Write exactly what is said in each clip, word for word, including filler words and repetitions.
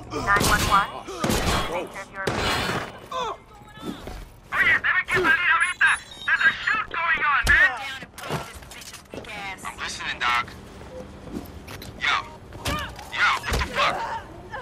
nine one one. Take care of your emergency. Oye, debe que salir ahorita. There's a shoot going on, man. Down and poke this bitch's big ass. I'm listening, Doc. Yo. Yo, what the fuck?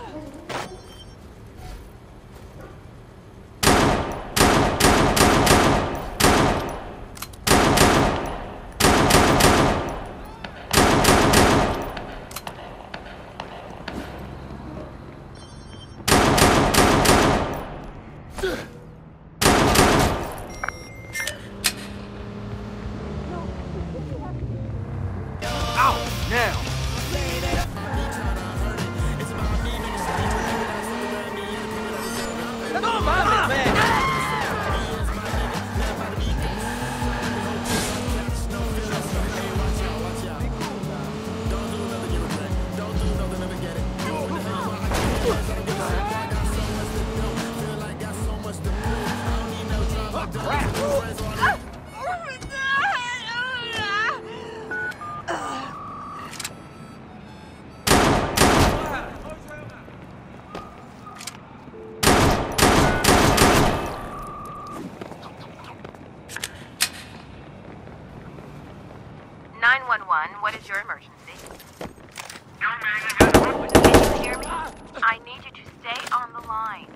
Now! No mames, man! nine one one, what is your emergency? Yo, man, I got Can you hear me? I need you to stay on the line.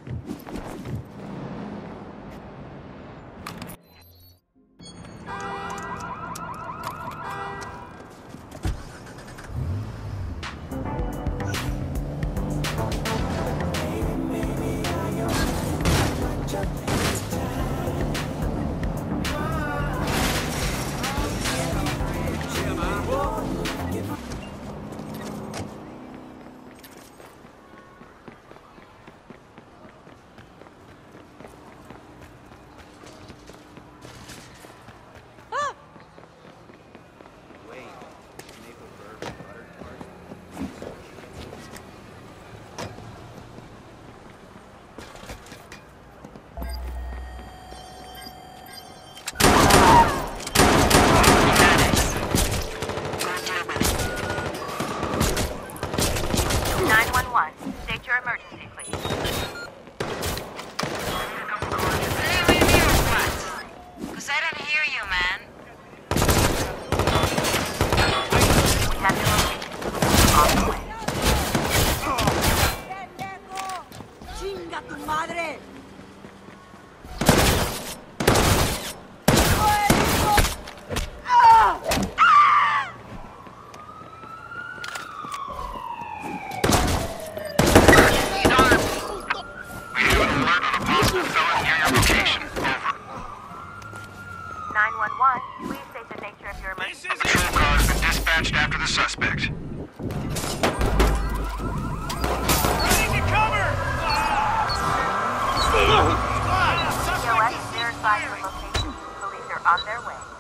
nine one one, state your emergency, please. Because I don't hear you, man. We have your location. On the way. ¡Chinga tu madre! nine one one, please state the nature of your emergency. Patrol car has been dispatched after the suspect. Running to cover! C O S, verify your location. Police are on their way.